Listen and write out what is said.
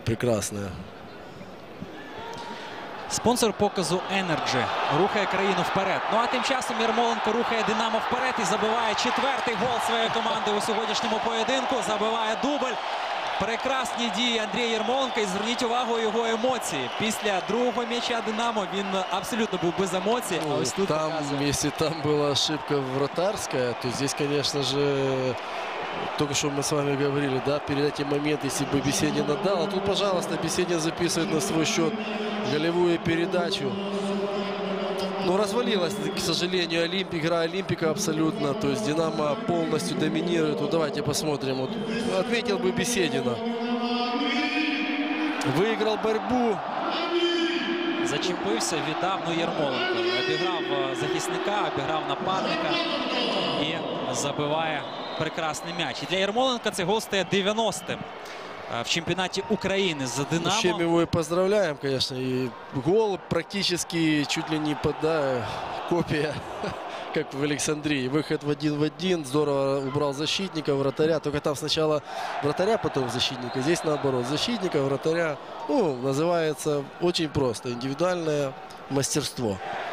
прекрасная. Спонсор показу Energy рухає країну вперед. Ну а тим часом Ярмоленко рухає Динамо вперед і забиває четвертий гол своєї команди у сьогоднішньому поєдинку. Забиває дубль. Прекрасні дії Андрія Ярмоленка. І зверніть увагу його емоції. Після другого м'яча Динамо він абсолютно був без емоцій. А ось тут там, показує. если там была ошибка вратарская, то здесь, конечно же, только что мы с вами говорили, да, перед этим моментом, если бы Беседин отдал, а тут, пожалуйста, Беседин записывает на свой счет голевую передачу. Но развалилась, к сожалению, игра Олимпика абсолютно. То есть Динамо полностью доминирует. Вот давайте посмотрим. Вот, отметил бы Беседина. Выиграл борьбу. Зачепився, віддав, ну Ярмоленко. Обіграв захисника, обіграв нападника і забиває прекрасний м'яч. І для Ярмоленка цей гол стає 90-м в чемпіонаті України за Динамо. С чем его и поздравляем, конечно. И гол практически чуть ли не копия, как в Александрии. Выход в один. Здорово убрал защитника, вратаря. Только там сначала вратаря, потом защитника. Здесь наоборот. Защитника, вратаря. Ну, называется очень просто. Индивидуальное мастерство.